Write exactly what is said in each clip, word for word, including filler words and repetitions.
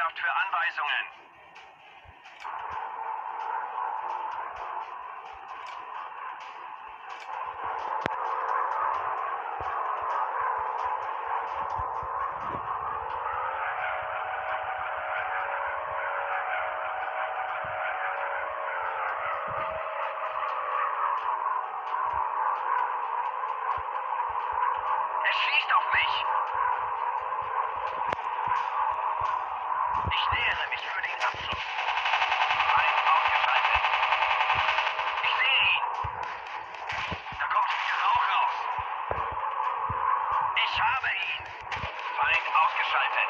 Bereitschaft für Anweisungen. Es schießt auf mich. Ich nähere mich für den Abschuss. Feind ausgeschaltet. Ich sehe ihn. Da kommt viel Rauch raus. Ich habe ihn. Feind ausgeschaltet.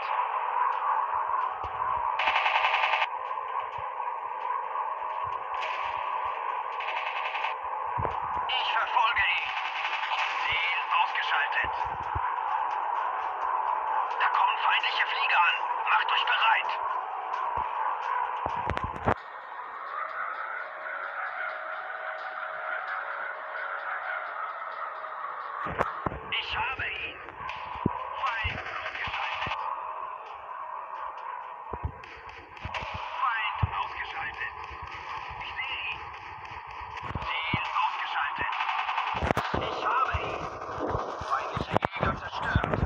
Ich verfolge ihn. Ziel ausgeschaltet. Da kommen feindliche Flieger an. Macht euch bereit. Ich habe ihn. Feind ausgeschaltet. Feind ausgeschaltet. Ich sehe ihn. Ziel ausgeschaltet. Ich habe ihn. Feindlicher Jäger zerstört.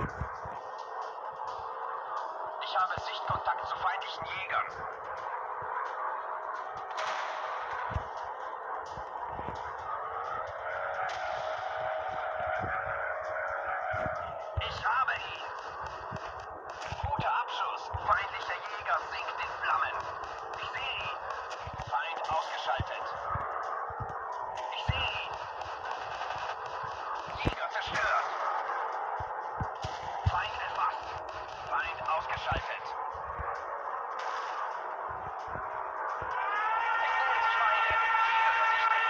Ich habe Sichtkontakt zu feindlichen Jägern. Ich habe ihn. Guter Abschuss. Feindlicher Jäger sinkt in Flammen. Ich sehe ihn. Feind ausgeschaltet. Ich sehe ihn. Jäger zerstört. Feind erfasst. Feind ausgeschaltet. Es nähern sich Feinde. Jäger vernichtet.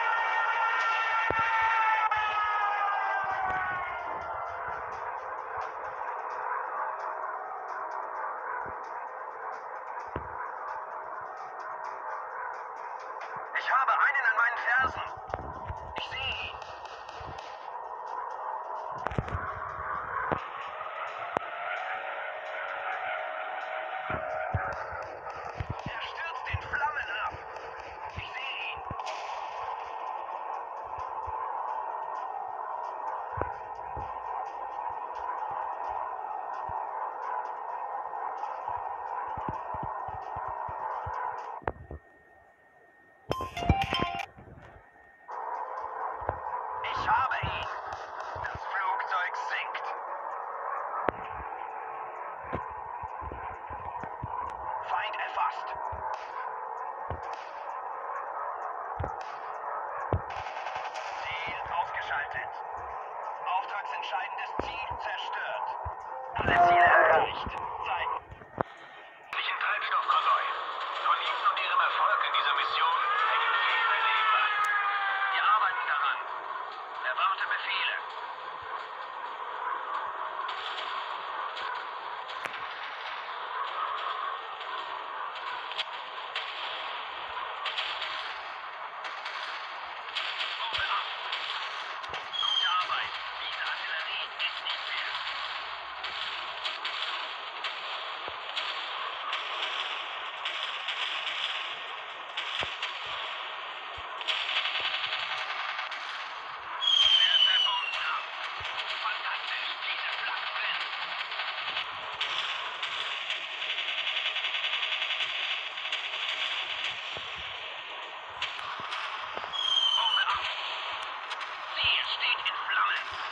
Ich habe einen an meinen Fersen. Ich sehe ihn. Er stürzt in Flammen ab. Ich sehe ihn. Ich habe ihn. Das Flugzeug sinkt. Feind erfasst. Ziel ausgeschaltet. Auftragsentscheidendes Ziel zerstört. Alle Ziele erreicht. Zeit.Lichen Treibstoffkonvoi. Von Ihnen und Ihrem Erfolg in dieser Mission hängen viele Leben an. Wir arbeiten daran. Erwarte Befehle. Bombe ab. Gute Arbeit. Diese Artillerie ist nicht mehr. Trefferpunkt ab. Fantastisch. Diese Flak brennt. Bombe ab. Ziel steht in Flammen.